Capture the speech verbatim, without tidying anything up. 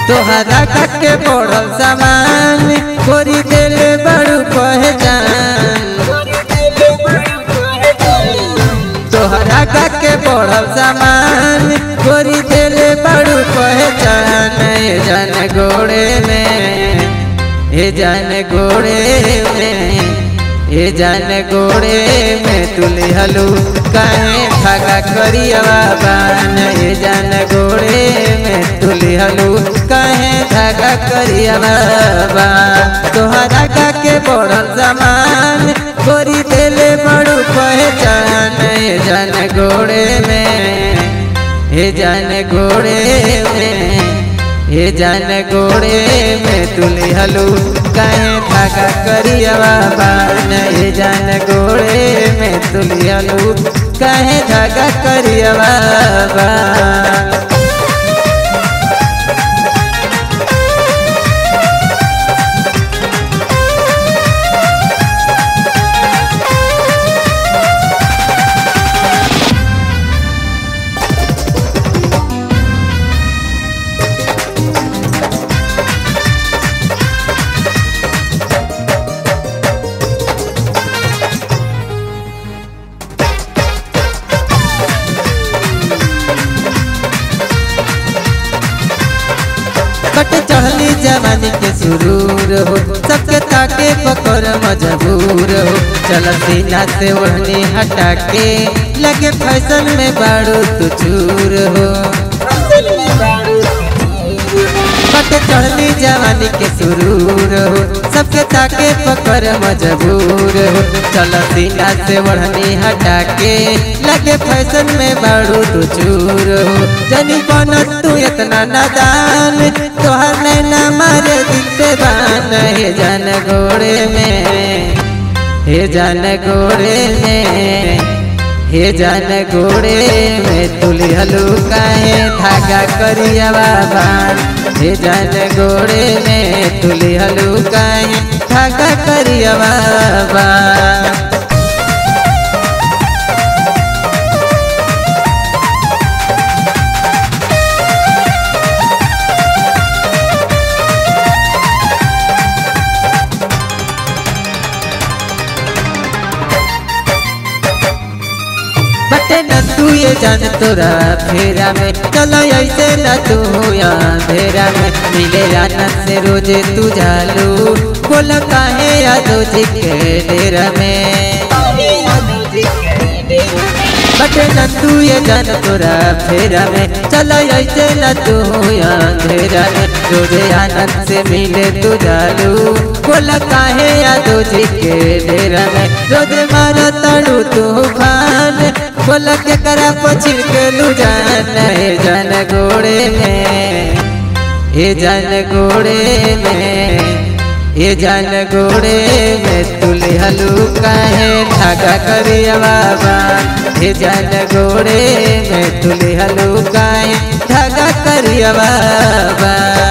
तोहरा के बढ़ल सामान गोरी देले बड़ू पहचान। तोहरा के बढ़ल सामान गोरी देले बड़ू पहचान। हे जान गोड़े में हे जान गोड़े में हे जान गोड़े में तुले हलू काहे धागा करियवा बान। हे जान गोड़े में तुले हलू काहे धागा करियवा बान। तोहरा के बढ़ल सामान गोरी देले बड़ू पहचान। हे जान गोड़े में हे जान गोड़े में हे जान गोड़े में तुले हलू काहे धागा करियवा बान। हे जान गोड़े में तुले हलू काहे धागा करियवा बान। कट चढ़ली जवानी के सुरूर हो सबके ताके पकड़ मजबूर हो। चल सीना से ओढ़नी हटा के लगे फैशन में बारू तू चूर हो। कट चढ़ली जवानी के सुरूर हो सबके ताके पकड़ मजबूर हो। चल सीना से ओढ़नी हटा के लगे फैशन में बारू तू चूर हो। जनी बनत तू इतना नादान तोहर नैना मारे दिल पे बान। हे जान गोड़े में हे जान गोड़े में हे जान गोड़े में तुले हलू काहे धागा करियवा बान। हे जान गोड़े में तुले हलू काहे धागा करियवा बान। बटे न तू ये जान तोरा फेरा में चलो ऐसे न तू अंधेरा में। मिले रानत से रोजे तू जालू बोला काहे यादो जी के डेरा में। बटे न तू ये जान तोरा फेरा में चलो ऐसे न तू अंधेरा में। रोजे आनंद से मिले तू जालू बोला काहे यादो जी के डेरा में। रोजे मारा तड़ू तूफान बोला के करा पछिर के लू जान। हे जान गोड़े में हे जान गोड़े में हे जान गोड़े में तुले हलू काहे धागा करियवा बान। हे जान गोड़े में तुले हलू काहे धागा करियवा बान।